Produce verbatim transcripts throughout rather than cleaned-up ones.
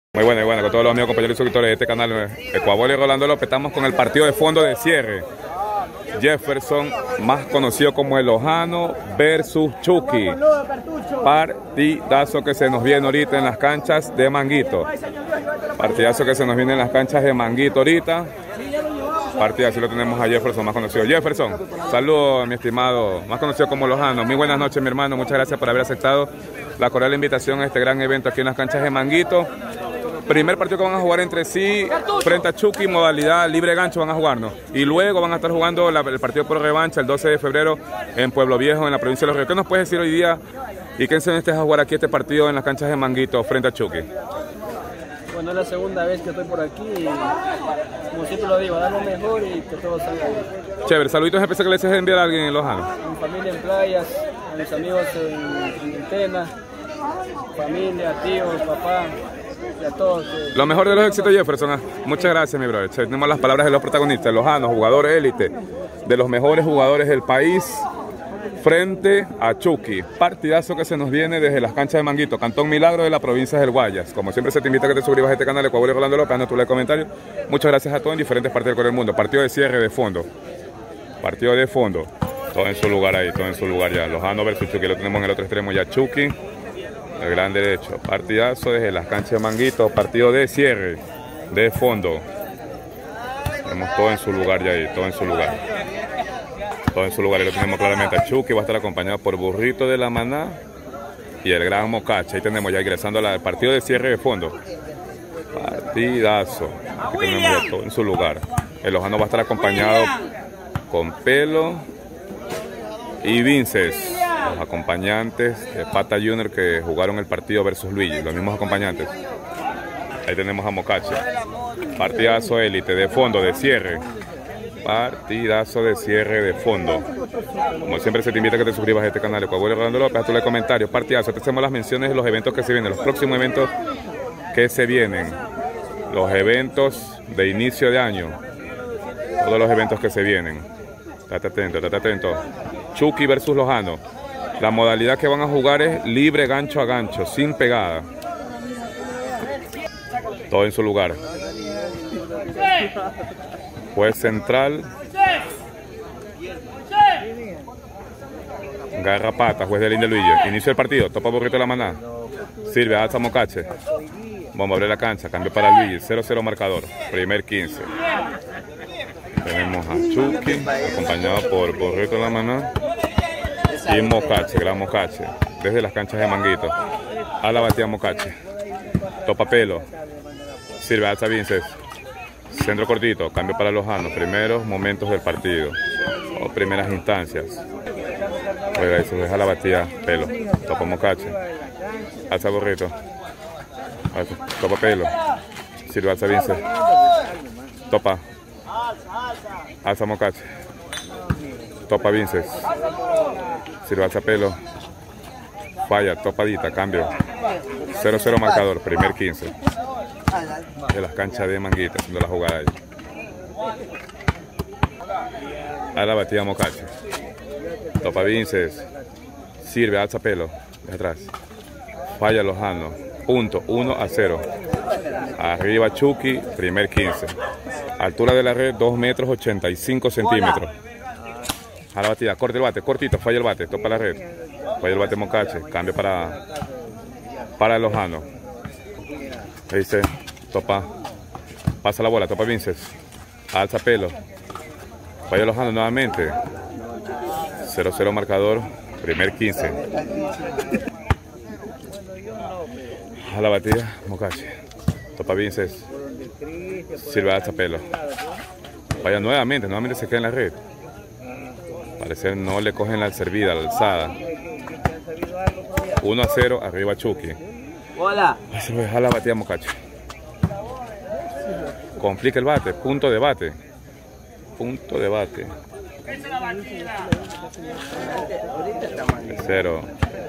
Muy bueno, y bueno, con todos los amigos, compañeros y suscriptores de este canal, Ecuavol y Rolando López, estamos con el partido de fondo de cierre. Jefferson, más conocido como el Lojano versus Chucky. Partidazo que se nos viene ahorita en las canchas de Manguito. Partidazo que se nos viene en las canchas de Manguito ahorita. Partidazo, así lo tenemos a Jefferson, más conocido. Jefferson, saludos, mi estimado, más conocido como Lojano. Muy buenas noches, mi hermano. Muchas gracias por haber aceptado la cordial invitación a este gran evento aquí en las canchas de Manguito. Primer partido que van a jugar entre sí, frente a Chucky, modalidad libre gancho van a jugarnos. Y luego van a estar jugando la, el partido por revancha el doce de febrero en Pueblo Viejo, en la provincia de Los Ríos. ¿Qué nos puedes decir hoy día y qué enseñaste a jugar aquí este partido en las canchas de Manguito frente a Chucky? Bueno, es la segunda vez que estoy por aquí y, como siempre lo digo, a dar lo mejor y que todo salga bien. Chévere, saluditos especiales que le desees enviar a alguien en Lojano. A mi familia en Playas, a mis amigos en, en Tena, familia, tíos, papá. A todos, eh. Lo mejor de los éxitos, Jefferson. Muchas gracias, mi brother. Tenemos las palabras de los protagonistas, Lojano, jugadores élite, de los mejores jugadores del país, frente a Chucky. Partidazo que se nos viene desde las canchas de Manguito, Cantón Milagro de la provincia del Guayas. Como siempre, se te invita a que te suscribas a este canal, Ecuavol y Rolando López, dando tu like, comentario. Muchas gracias a todos en diferentes partes del mundo. Partido de cierre de fondo. Partido de fondo. Todo en su lugar ahí, todo en su lugar ya. Lojano versus Chucky, lo tenemos en el otro extremo ya. Chucky. El gran derecho, partidazo desde las canchas de Manguito, partido de cierre, de fondo. Tenemos todo en su lugar ya ahí, todo en su lugar. Todo en su lugar, y lo tenemos claramente. A Chucky va a estar acompañado por Burrito de la Maná y el gran Mocache. Ahí tenemos ya ingresando al partido de cierre de fondo. Partidazo. Aquí tenemos ya todo en su lugar. El Lojano va a estar acompañado con Pelo y Vinces. Los acompañantes de Pata Junior que jugaron el partido versus Luigi, los mismos acompañantes. Ahí tenemos a Mocache. Partidazo élite de fondo, de cierre. Partidazo de cierre de fondo. Como siempre, se te invita a que te suscribas a este canal, Ecuavol y Rolando López, a tu like, comentarios. Partidazo. Te hacemos las menciones de los eventos que se vienen, los próximos eventos que se vienen. Los eventos de inicio de año. Todos los eventos que se vienen. Estate atento, estate atento. Chucky versus Lojano. La modalidad que van a jugar es libre gancho a gancho, sin pegada. Todo en su lugar. Juez central. Garrapata, juez de Linde Luigi. Inicio del partido, topa Burrito de la Maná. Sirve, alza Mocache. Vamos a abrir la cancha, cambio para Luigi. cero cero marcador, primer quince. Tenemos a Chucky, acompañado por Burrito de la Maná. Y Mocache, gran Mocache, desde las canchas de Manguito. A la batida Mocache. Topa Pelo. Sirve alza Vinces. Centro cortito, cambio para Lojano. Primeros momentos del partido. O primeras instancias. Oiga, eso deja la batida Pelo. Topa Mocache. Alza Burrito. Alza. Topa Pelo. Sirve alza Vinces. Topa. Alza Mocache. Topa Vinces. Sirve alza Pelo. Falla, topadita, cambio. cero cero marcador, primer quince. De las canchas de Manguita, haciendo la jugada ahí. A la batida Mocache. Topa Vinces. Sirve, alza Pelo. De atrás. Falla Lojano. Punto, uno a cero. Arriba Chucky, primer quince. Altura de la red, dos metros ochenta y cinco centímetros. A la batida, corte el bate, cortito, falla el bate, topa la red. Falla el bate Mocache, cambio para, para el Lojano. Dice, topa, pasa la bola, topa Vinces. Alza Pelo. Falla el Lojano nuevamente. cero cero marcador, primer quince. A la batida, Mocache. Topa Vinces. Sirve alza Pelo. Falla nuevamente, nuevamente se queda en la red. Parecer no le cogen la servida, la alzada. uno a cero, arriba Chucky. Hola. Ahí se deja la batida Mocache. Complica el bate, punto de bate. Punto de bate. Cero.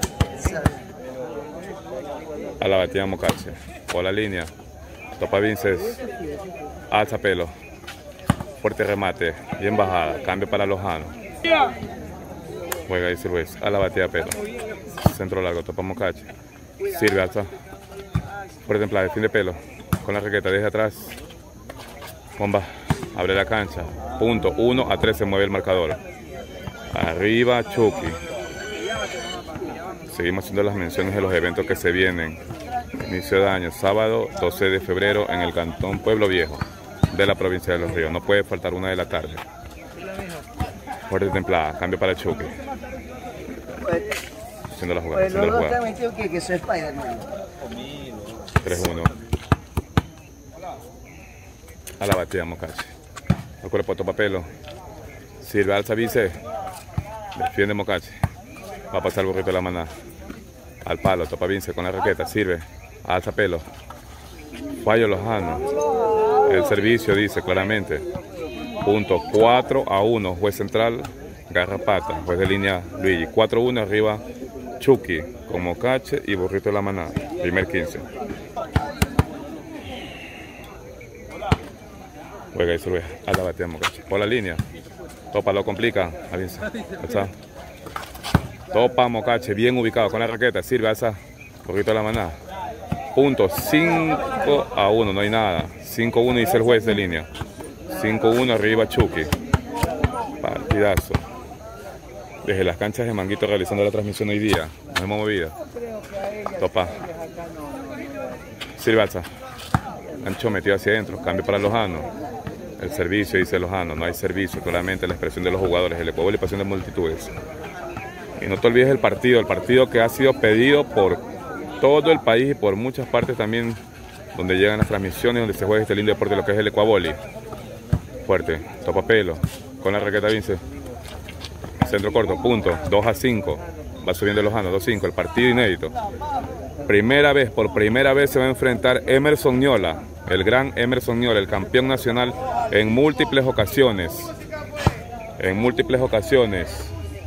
A la batida Mocache. Por la línea. Topa Vinces. Alza Pelo. Fuerte remate. Bien bajada. Cambio para Lojano. Juega ahí Silvestre. A la batida Pelo. Centro largo. Topa Mocache. Sirve alza. Por templada, fin de pelo. Con la raqueta desde atrás. Bomba. Abre la cancha. Punto. uno a tres se mueve el marcador. Arriba Chucky. Seguimos haciendo las menciones de los eventos que se vienen. Inicio de año, sábado doce de febrero en el Cantón Pueblo Viejo de la provincia de Los Ríos. No puede faltar una de la tarde. Fuerte templada, cambio para Chucky. Haciendo la jugada, haciendo la jugada. tres uno. A la batida Mocache. El cuerpo topa pelo. Sirve, alza vice. Defiende Mocache. Va a pasar el burrito de la maná. Al palo, topa Vince con la raqueta. Sirve. Alza pelo. Fallo Lojano. El servicio dice claramente. Punto cuatro a uno. Juez central Garrapata. Juez de línea Luigi. cuatro uno arriba Chucky. Con Mocache y burrito de la maná. Primer quince. Juega y sube a la batida Mocache. Por la línea. Topa lo complica. Avisa. Alza. Topa Mocache. Bien ubicado con la raqueta. Sirve. Alza. Burrito de la maná. Punto cinco a uno. No hay nada. cinco uno dice el juez de línea. cinco uno arriba Chucky. Partidazo. Desde las canchas de Manguito realizando la transmisión hoy día. Nos hemos movido. Topa. Sirve, alza. Ancho metido hacia adentro. Cambio para Lojano. El servicio dice Lojano. No hay servicio. Claramente la expresión de los jugadores. El ecuador y pasión de multitudes. Y no te olvides el partido. El partido que ha sido pedido por todo el país y por muchas partes también. Donde llegan las transmisiones. Donde se juega este lindo deporte. Lo que es el ecuaboli. Fuerte. Topa pelo. Con la raqueta Vince. Centro corto, punto, dos a cinco. Va subiendo Lojano, dos a cinco. El partido inédito. Primera vez, por primera vez se va a enfrentar Emerson Niola. El gran Emerson Niola, el campeón nacional en múltiples ocasiones. En múltiples ocasiones.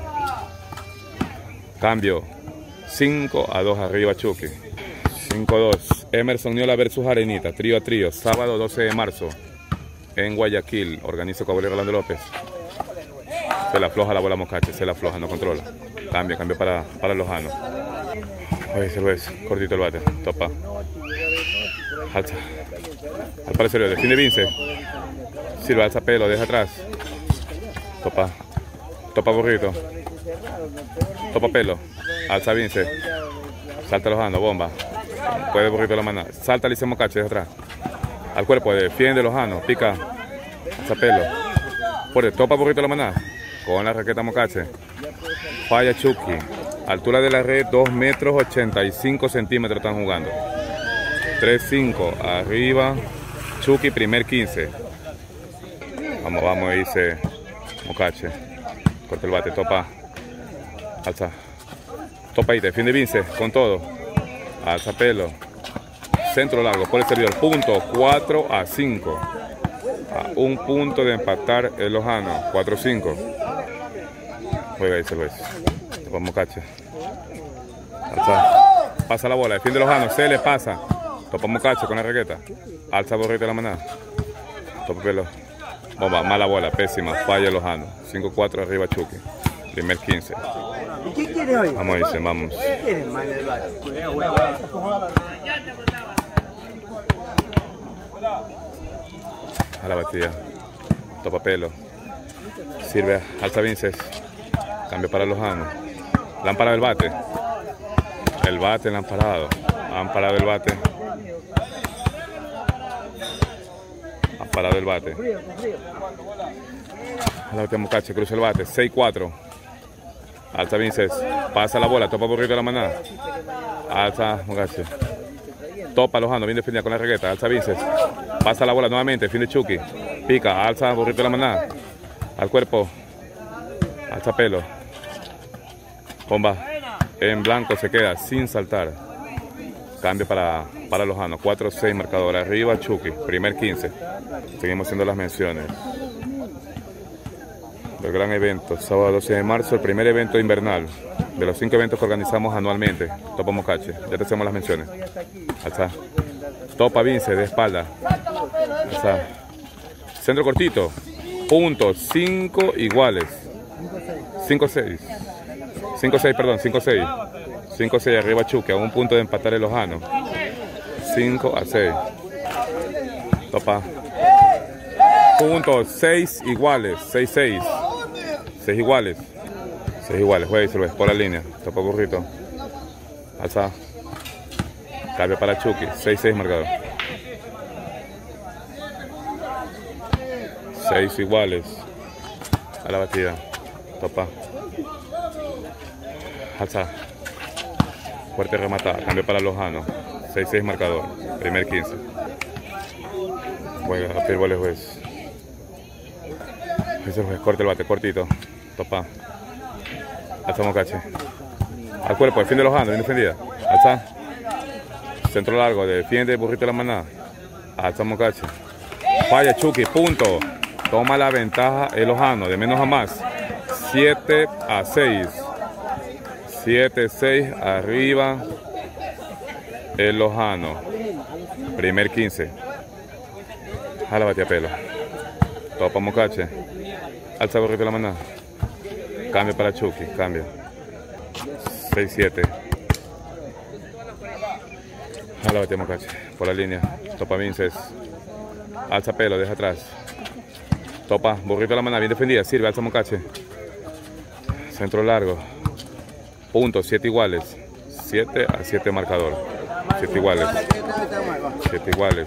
Cambio. cinco a dos arriba Chucky. cinco a dos. Emerson Niola versus Arenita. Trío a trío. Sábado doce de marzo. En Guayaquil. Organiza Cobolero Rolando López. Se la afloja la bola Mocache, se la afloja, no controla. Cambio, cambio para, para Lojano. Oye, se lo ves, cortito el bate, topa. Alza. Al parecer, defiende Vince. Sirve, alza pelo, deja atrás. Topa. Topa burrito. Topa pelo. Alza Vince. Salta Lojano, bomba. Puede burrito la mano. Salta Alicia Mocache, deja atrás. Al cuerpo, defiende Lojano, pica. Alza pelo. Por el topa burrito la maná. Con la raqueta Mocache. Falla Chucky. Altura de la red dos metros ochenta y cinco centímetros están jugando. tres cinco. Arriba Chucky, primer quince. Vamos, vamos, dice Mocache. Corta el bate, topa. Alza. Topa y defiende Vince con todo. Alza pelo. Centro largo por el servidor. Punto cuatro a cinco. A un punto de empatar el Lojano. cuatro cinco. Juega y se lo es. Topa Mocache. Alza. Pasa la bola. Defiende Lojano. Se le pasa. Topa Mocache con la raqueta. Alza burrito de la maná. Topa pelo. Bomba. Mala bola. Pésima. Falla Lojano. cinco cuatro arriba Chucky. Primer quince. ¿Qué quieres hoy? Vamos, dice. Vamos. ¿Qué quieres, man? A la batida. Topa pelo. Sirve. Alza Vinces. Cambio para Lojano. Lámpara del bate. El bate, el amparado. Han parado el bate. Han parado el bate. A la batida Mocache. Cruza el bate. seis cuatro. Alza Vinces. Pasa la bola. Topa burrito de la maná. Alza Mocache. Topa Lojano. Bien defendida con la regueta. Alza Vinces. Pasa la bola nuevamente. Fin de Chucky. Pica. Alza burrito de la maná. Al cuerpo. Alza pelo. Bomba. En blanco se queda sin saltar. Cambio para, para Lojano. cuatro seis marcador. Arriba Chucky. Primer quince. Seguimos haciendo las menciones del gran evento. Sábado doce de marzo. El primer evento invernal. De los cinco eventos que organizamos anualmente. Topa Mocache. Ya te hacemos las menciones. Alza. Topa Vince de espalda. Alza. Centro cortito. Puntos. cinco iguales. cinco seis. cinco seis, perdón. cinco seis. cinco seis arriba Chucky. A un punto de empatar el Lojano. cinco a seis. Topa. Puntos, seis iguales, seis, seis. seis iguales. seis iguales, juega y se lo ves por la línea. Topa burrito. Alza. Cambio para Chucky, seis, seis marcador. seis iguales. A la batida. Topa. Alza. Fuerte rematada. Cambio para Lojano. seis, seis marcador. Primer quince. Juega, a el juez. Ese juez corta el bate, cortito. Topa. Alza Mocache. Al cuerpo, defiende Lojano, bien defendida. Alza. Centro largo, defiende Burrito de la Manada. Alza Mocache. Falla Chucky, punto. Toma la ventaja el Lojano, de menos a más. siete a seis. siete a seis, arriba el Lojano. Primer quince. Jala batea pelo. Topa Mocache. Alza Burrito de la Manada. Cambio para Chucky, cambio. seis siete. Jala batea Mocache. Por la línea. Topa Vinces. Alza pelo, deja atrás. Topa, Burrito de la Manada, bien defendida. Sirve, alza Mocache. Centro largo. Punto, siete iguales. siete a siete marcador. siete iguales. siete iguales.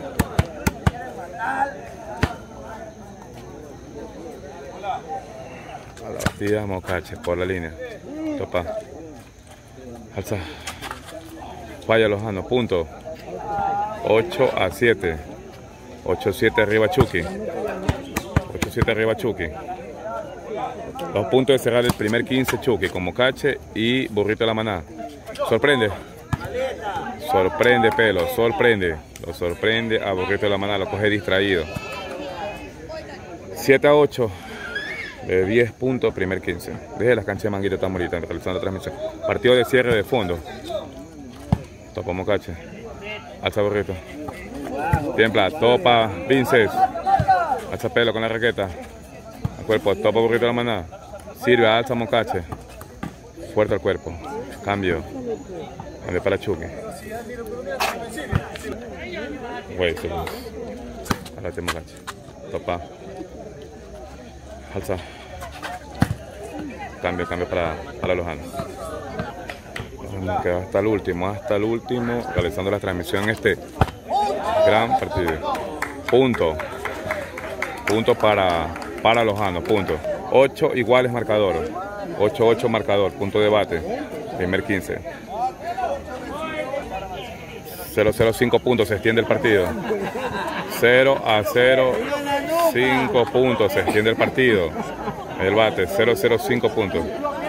A la batida, Mocache, por la línea. Topa. Alza. Falla Lojano, punto. ocho a siete. ocho a siete arriba Chucky. ocho a siete arriba Chucky. Los puntos de cerrar el primer quince Chucky con Mocache y Burrito de la Manada. Sorprende. Sorprende pelo, sorprende. Lo sorprende a Burrito de la Manada, lo coge distraído. siete a ocho. De diez puntos, primer quince. Desde las canchas de Manguito estamos ahorita realizando la transmisión. Partido de cierre de fondo. Topa Mocache. Alza Burrito. Tiembla, topa Vinces. Alza pelo con la raqueta. Al cuerpo, topa Burrito de la Manada. Sirve, alza Mocache. Fuerte al cuerpo. Cambio. Cambio para Chucky. Güey, se Ahora te Mocache. Topa. Alza. Cambio, cambio para, para Lojano. Nos queda hasta el último, hasta el último, realizando la transmisión en este gran partido. Punto. Punto para, para Lojano, punto. ocho iguales marcador. ocho ocho marcador, punto de bate. Primer quince. cero cero cinco puntos, se extiende el partido. cero a cero, cinco puntos, se extiende el partido. El bate, cero cero cinco puntos.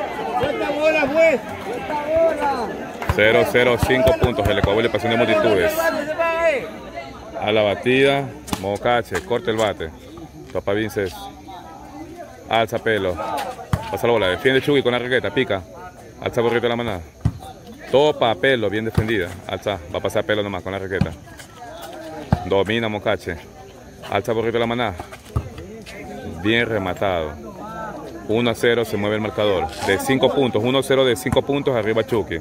cero cero cinco puntos, el Ecuador le pasión de multitudes. A la batida, Mocache, corta el bate. Topa Vinces. Alza pelo. Pasa la bola, defiende Chucky con la raqueta, pica. Alza Burrito de la Manada. Topa pelo, bien defendida. Alza, va a pasar pelo nomás con la raqueta. Domina Mocache. Alza Burrito de la Manada. Bien rematado. uno a cero se mueve el marcador. De cinco puntos. uno a cero de cinco puntos. Arriba Chucky.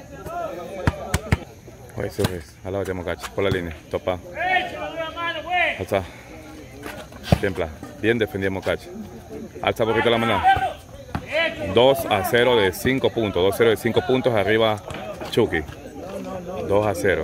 Eso es. A la batalla Mocache. Por la línea. Topa. Alza. Templa. Bien defendido Mocache. Alza Burrito de la Manada. dos a cero de cinco puntos. dos a cero de cinco puntos. Arriba Chucky. dos a cero.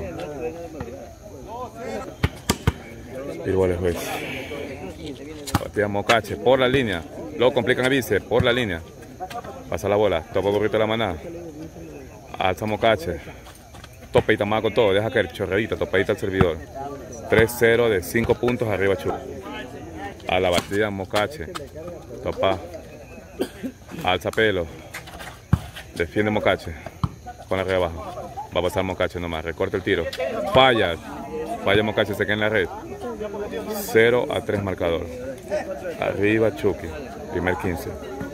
Igual es juez. Batida Mocache por la línea. Lo complican a Vice por la línea. Pasa la bola. Topa Burrito de la Manada. Alza Mocache. Topadita más con todo. Deja caer chorreadita. Topadita al servidor. tres a cero de cinco puntos arriba Chucky. A la batida Mocache. Topa. Alza pelo. Defiende Mocache. Con la red abajo. Va a pasar Mocache nomás. Recorta el tiro. Falla. Falla Mocache. Se queda en la red. cero a tres marcador. Arriba Chucky. Primer quince.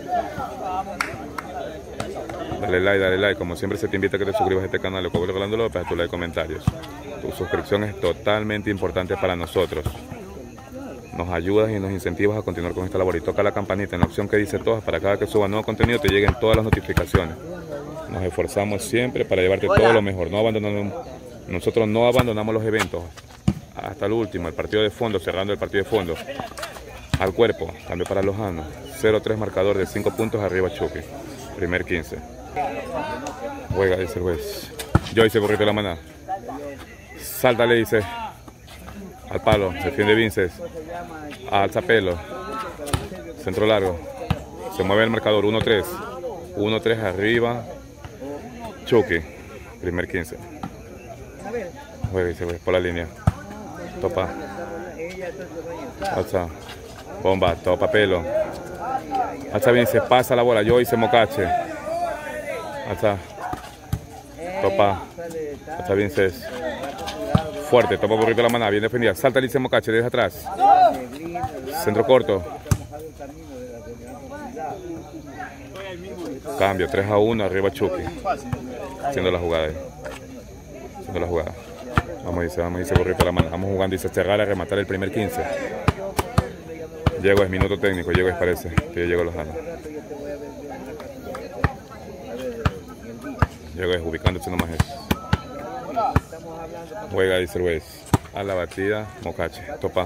Dale like, dale like. Como siempre se te invita a que te suscribas a este canal. Ecuador Rolando López. A tu like, comentarios. Tu suscripción es totalmente importante para nosotros. Nos ayudas y nos incentivas a continuar con esta labor. Y toca la campanita en la opción que dice todas. Para cada que suba nuevo contenido te lleguen todas las notificaciones. Nos esforzamos siempre para llevarte Hola. todo lo mejor. No abandonando Nosotros no abandonamos los eventos hasta el último, el partido de fondo, cerrando el partido de fondo. Al cuerpo, cambio para Lojano. cero tres marcador de cinco puntos arriba Chucky. Primer quince. Juega, dice el juez. Joyce Burrito la maná. Salta, le dice. Al palo, defiende Vinces. Alza pelo. Centro largo. Se mueve el marcador. uno tres. uno tres arriba. Chucky. Primer quince. Juega, dice el juez por la línea. Topa. Alza. Bomba. Topa pelo. Alza Vinces. Pasa la bola. Joyce Mocache. Alza. Topa. Alza Vinces. Fuerte. Topa Burrito la maná. Bien defendida. Salta Lice Mocache. Deja atrás. Centro corto. Cambio. tres a uno. Arriba Chucky. Haciendo la jugada ahí. Haciendo la jugada. Vamos, dice. Vamos, dice Burrito la maná. Vamos jugando. Dice cerrar a rematar el primer quince. Llego es minuto técnico. Llego es parece. Que yo llego Lojano. Llego es ubicándose nomás eso. Juega, dice el juez. A la batida, Mocache. Topa.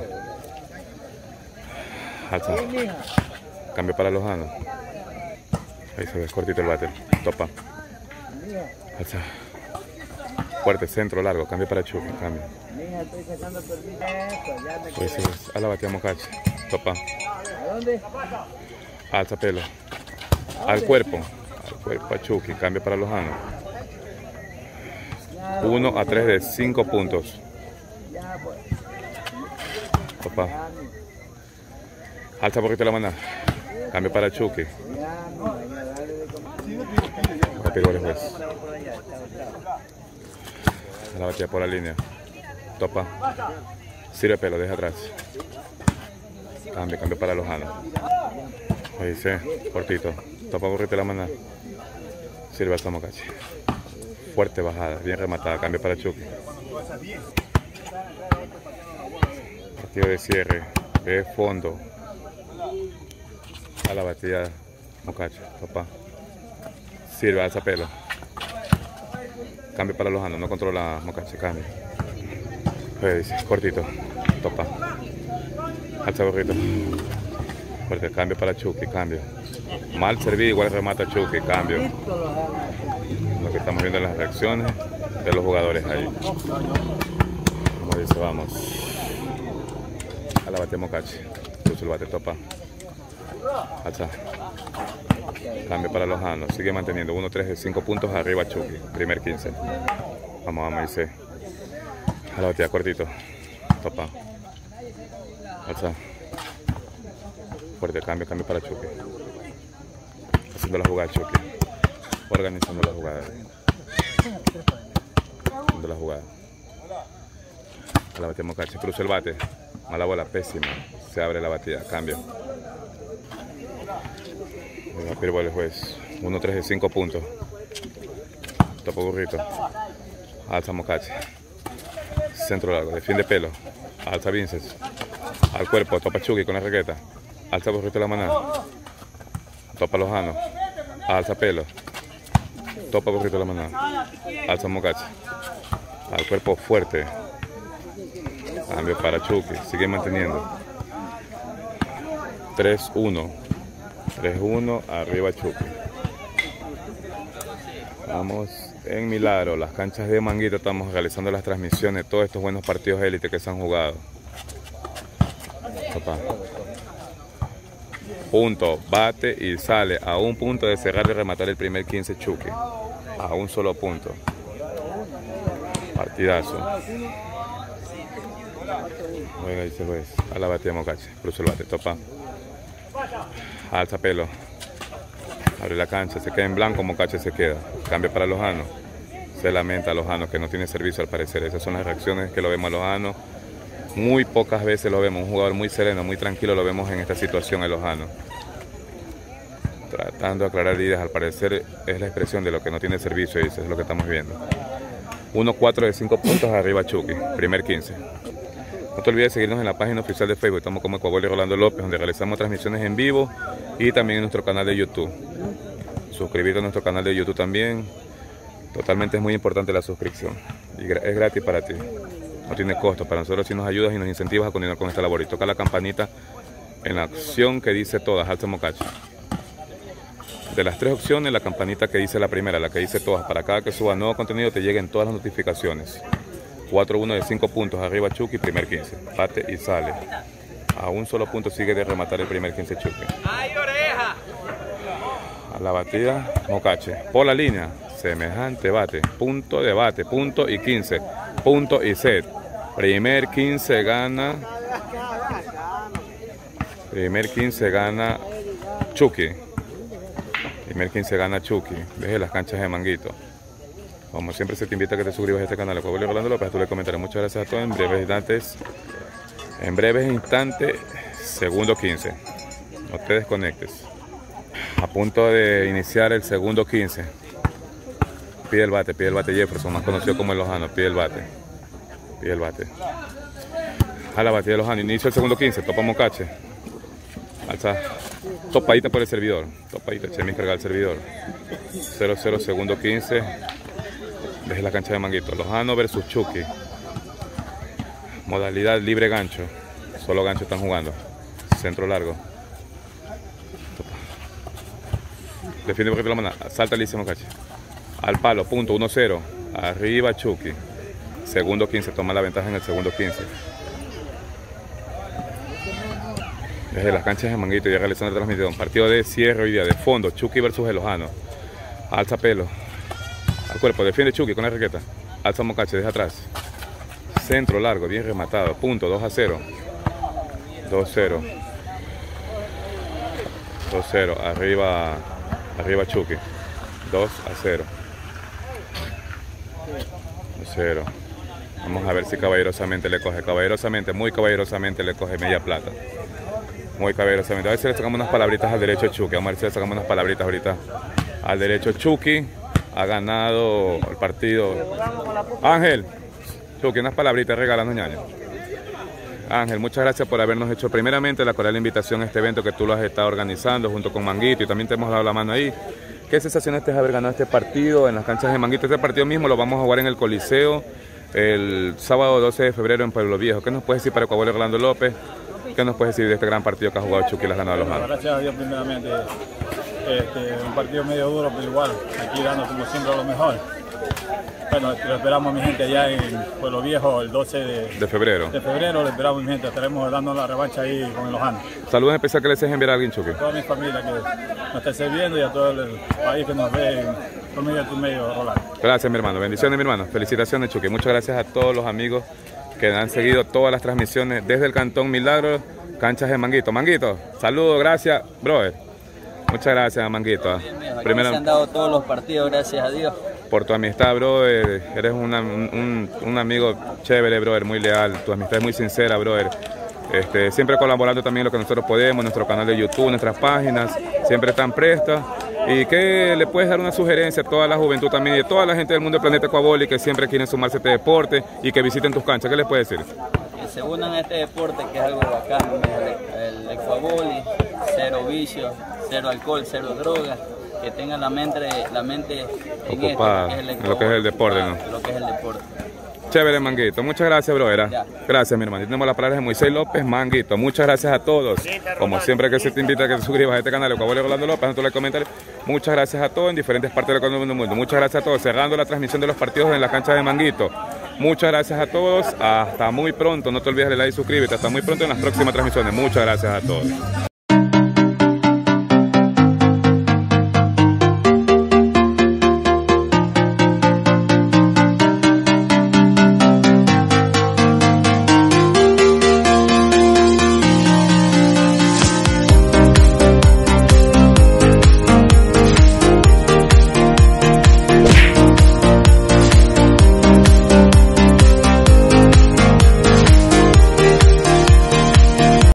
Alza. Cambio para Lojano. Ahí se ve cortito el bate. Topa. Alza. Fuerte, centro, largo. Cambio para Chucky. Cambio. Pues sí, a la batida Mocache. Topa. Alza pelo. Al cuerpo. Al cuerpo a Chucky. Cambio para Lojano. uno a tres de cinco puntos. Topa. Alza Burrito la maná. Cambio para Chucky. Pegó el juez. La batida por la línea. Topa. Sirve pelo, deja atrás. Cambio, cambio para Lojano. Ahí dice, cortito. Topa Burrito la maná. Sirve a Mocache. Fuerte bajada, bien rematada. Cambio para Chucky. Partido de cierre. De fondo. A la batida Mocache. Topa. Sirve, alza pelo. Cambio para Lojano. No controla Mocache. Cambio. Pues dice, cortito. Topa. Alza Burrito. Fuerte. Cambio para Chucky. Cambio. Mal servido. Igual remata Chucky. Cambio. Lo que estamos viendo en las reacciones de los jugadores ahí. Como dice, vamos. A la bate Mocache. Puso el bate. Topa. Alza. Cambio para Lojano. Sigue manteniendo uno tres de cinco puntos arriba Chucky. Primer quince. Vamos, vamos, dice. A la batida cortito. Topa. Alza. Fuerte cambio, cambio para Chucky. Haciendo la jugada Chucky. Organizando la jugada. Haciendo la jugada. A la batida Mocache. Cruza el bate. Mala bola, pésima. Se abre la batida. Cambio. Pirbo el juez. uno tres de cinco puntos. Topa Burrito. Alza Mocache. Centro largo. Defiende pelo. Alza Vinces. Al cuerpo. Topa Chucky con la raqueta. Alza Burrito la maná. Topa Lojano. Alza pelo. Topa Burrito la maná. Alza Mocache. Al cuerpo fuerte. Cambio para Chucky. Sigue manteniendo. tres uno. tres uno. Arriba Chucky. Vamos en Milagro. Las canchas de Manguito. Estamos realizando las transmisiones de todos estos buenos partidos élite que se han jugado. Topa. Punto, bate y sale a un punto de cerrar y rematar el primer quince Chucky. A un solo punto. Partidazo. Juega, dice el juez. A la batida Mocache. Cruza el bate. Topa. Alza pelo. Abre la cancha. Se queda en blanco. Mocache se queda. Cambio para Lojano. Se lamenta a Lojano que no tiene servicio al parecer. Esas son las reacciones que lo vemos a Lojano. Muy pocas veces lo vemos, un jugador muy sereno, muy tranquilo lo vemos en esta situación en Lojano. Tratando de aclarar ideas, al parecer es la expresión de lo que no tiene servicio, y eso es lo que estamos viendo. uno cuatro de cinco puntos arriba Chucky, primer quince. No te olvides de seguirnos en la página oficial de Facebook, estamos como Ecuabolio Rolando López, donde realizamos transmisiones en vivo y también en nuestro canal de YouTube. Suscribirte a nuestro canal de YouTube también, totalmente es muy importante la suscripción. y es gratis para ti. No tiene costo. Para nosotros sí nos ayudas y nos incentivas a continuar con esta labor. Y toca la campanita en la opción que dice todas, Alza Mocache. De las tres opciones, la campanita que dice la primera, la que dice todas. Para cada que suba nuevo contenido te lleguen todas las notificaciones. cuatro uno de cinco puntos, arriba Chucky, primer quince. Bate y sale. A un solo punto sigue de rematar el primer quince Chucky. A la batida, Mocache. Por la línea, semejante bate. Punto de bate, punto y quince. Punto y set. Primer quince gana. Primer quince gana Chucky. Primer quince gana Chucky. Deje las canchas de Manguito. Como siempre se te invita a que te suscribas a este canal. Pueblo Rolando López, tú le comentaré. Muchas gracias a todos. En breves instantes. En breves instantes, segundo quince. No te desconectes. A punto de iniciar el segundo quince. Pide el bate, pide el bate Jefferson, más conocido como el Lojano. Pide el bate. Pide el bate. A la batida de Lojano. Inicio el segundo quince. Topa Mocache. Alza. Topadita por el servidor. Topadita. Chemi carga el servidor. cero cero segundo quince. Deje la cancha de Manguito. Lojano versus Chucky. Modalidad libre gancho. Solo gancho están jugando. Centro largo. Defiende un poquito la mano. Salta Alicia Mocache. Al palo. Punto. uno cero. Arriba Chucky. Segundo quince. Toma la ventaja en el segundo quince. Desde las canchas de Manguito ya realizando la transmisión. Partido de cierre hoy día. De fondo. Chucky versus el Lojano. Alza pelo. Al cuerpo. Defiende Chucky con la raqueta. Alza Mocache. Deja atrás. Centro largo, bien rematado. Punto, dos a cero. dos cero. dos cero. Arriba, arriba Chucky. dos a cero. dos cero. Vamos a ver si caballerosamente le coge. Caballerosamente, muy caballerosamente le coge media plata. Muy caballerosamente. A ver si le sacamos unas palabritas al derecho Chucky. Vamos a ver si le sacamos unas palabritas ahorita al derecho Chucky. Ha ganado el partido. Ángel. Chucky, unas palabritas regalando ñaño. Ángel, muchas gracias por habernos hecho primeramente la cordial invitación a este evento que tú lo has estado organizando junto con Manguito y también te hemos dado la mano ahí. ¿Qué sensaciones te es haber ganado este partido en las canchas de Manguito? Este partido mismo lo vamos a jugar en el Coliseo el sábado doce de febrero en Pueblo Viejo. ¿Qué nos puedes decir para el Coahuila Orlando López? ¿Qué nos puedes decir de este gran partido que ha jugado Chucky y las ganado a los manos? Gracias a Dios primeramente. Este, un partido medio duro, pero igual, aquí dando como siempre lo mejor. Bueno, lo esperamos mi gente allá en Pueblo Viejo el doce de, de febrero. De febrero lo esperamos mi gente, estaremos dando la revancha ahí con el Lojano. Saludos especiales que les desees enviar a alguien, Chucky. A toda mi familia que nos está sirviendo y a todo el país que nos ve por medio de tu medio, Rolando. Gracias, mi hermano. Bendiciones, mi hermano. Felicitaciones, Chucky. Muchas gracias a todos los amigos que han seguido todas las transmisiones desde el Cantón Milagro, canchas de Manguito. Manguito, saludos, gracias, brother. Muchas gracias, Manguito. Primero, se han dado todos los partidos, gracias a Dios. Por tu amistad, brother. Eres una, un, un amigo chévere, brother, muy leal. Tu amistad es muy sincera, brother. Este, siempre colaborando también lo que nosotros podemos, nuestro canal de YouTube, nuestras páginas, siempre están prestas. Y que le puedes dar una sugerencia a toda la juventud también y a toda la gente del mundo del planeta Ecuaboli que siempre quieren sumarse a este deporte y que visiten tus canchas. ¿Qué les puedes decir? Que se unan a este deporte que es algo bacán, el, el Ecuaboli, cero vicio, cero alcohol, cero drogas. Que tengan la mente, la mente en ocupada, esto, que es el lo que es el deporte, ¿no? Lo que es el deporte. Chévere, Manguito. Muchas gracias, brother. Gracias, mi hermano. Tenemos las palabras de Moisés López, Manguito. Muchas gracias a todos. Como siempre que se te invita a que te suscribas a este canal, Ecuaboli Orlando López, en los comentarios. Muchas gracias a todos en diferentes partes del mundo. Muchas gracias a todos. Cerrando la transmisión de los partidos en la cancha de Manguito. Muchas gracias a todos. Hasta muy pronto. No te olvides de like y suscríbete. Hasta muy pronto en las próximas transmisiones. Muchas gracias a todos.